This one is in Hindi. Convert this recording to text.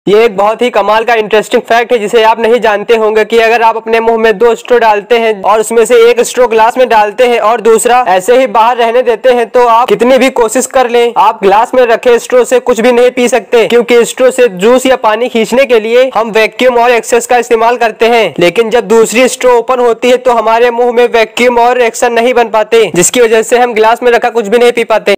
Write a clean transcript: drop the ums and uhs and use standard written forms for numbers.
ये एक बहुत ही कमाल का इंटरेस्टिंग फैक्ट है जिसे आप नहीं जानते होंगे कि अगर आप अपने मुंह में 2 स्ट्रॉ डालते हैं और उसमें से एक स्ट्रॉ ग्लास में डालते हैं और दूसरा ऐसे ही बाहर रहने देते हैं तो आप कितनी भी कोशिश कर लें, आप ग्लास में रखे स्ट्रॉ से कुछ भी नहीं पी सकते, क्योंकि स्ट्रॉ से जूस या पानी खींचने के लिए हम वैक्यूम और एक्सेस का इस्तेमाल करते हैं। लेकिन जब दूसरी स्ट्रॉ ओपन होती है तो हमारे मुंह में वैक्यूम और एक्शन नहीं बन पाते, जिसकी वजह से हम ग्लास में रखा कुछ भी नहीं पी पाते।